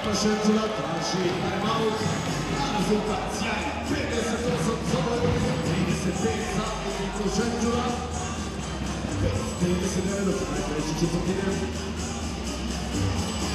Šenčura traži timeout, a rezultat sjajan, 58 za Vojvodinu, 35 za ekipu Šenčura, 5:39 do kraja treće četvrtine.